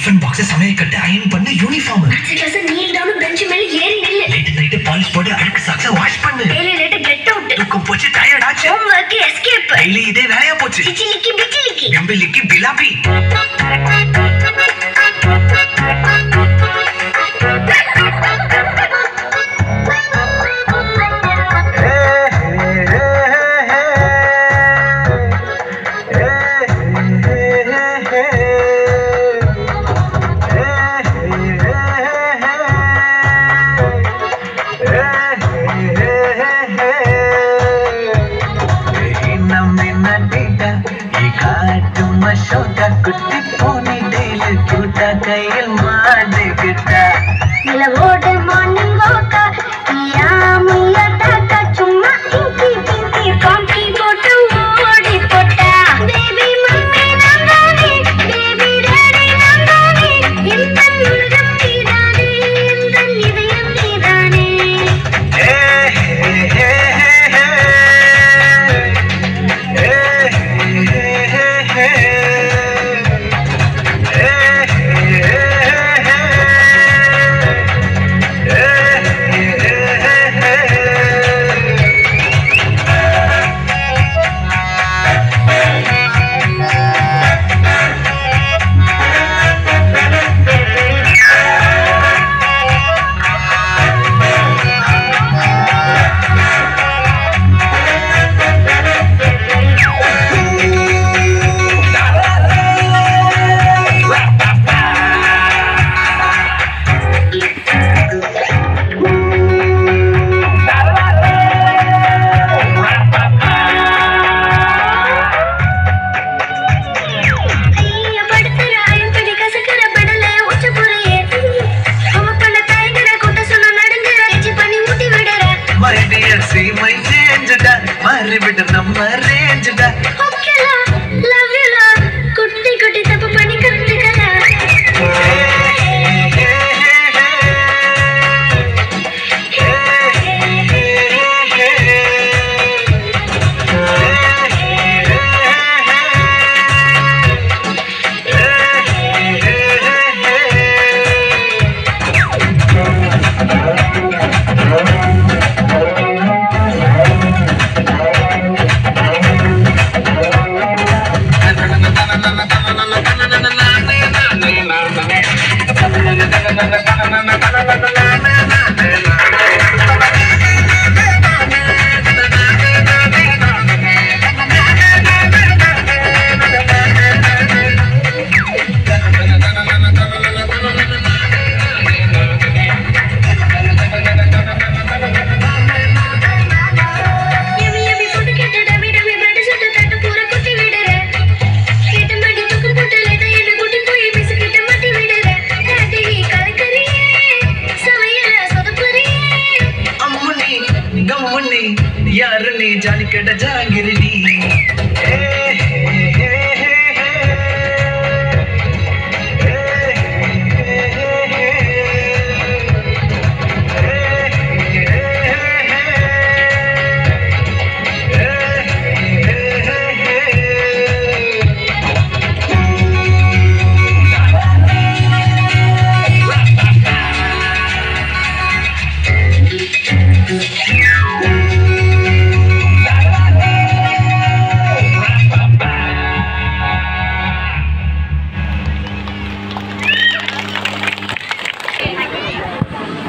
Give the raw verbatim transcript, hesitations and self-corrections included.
tiffin box சமையல் கட்டு iron பண்ணு uniform class kneel down bench மேல ஏறி நில்லு லேட் நைட் பாலிஷ் போட்டு அழுக்கு சாக்ஸ வாஷ் பண்ணு டெய்லி லேட் கெட் அவுட் தூக்கம் போச்சு டயர்ட் ஆச்சு ஹோம் வர்க் எஸ்கேப் டெய்லி இதே வேலையா போச்சு சிச்சிலிக்கி பிச்சிலிக்கி எம்பிலிக்கி பிலாபி कुट्टी पोनी डेल क्यूटा कैल मार गिटा निलवोड मॉर्निंग वॉक किया मुया टाटा चुम्मा इंकी पिंकी पंकी कोटू ओडी पोटा बेबी मम्मी नंगाने बेबी डैडी नंगाने इंतन मुलगम नीदाने इंतन निदयम नीदाने ए हे हे हे हे நம்ம ரேஞ்சுடா ஓகேலா லவ் யூ லா குட்டி குட்டி தப்பு பண்ணி கத்துக்கடா na na na na na na na na na na na na na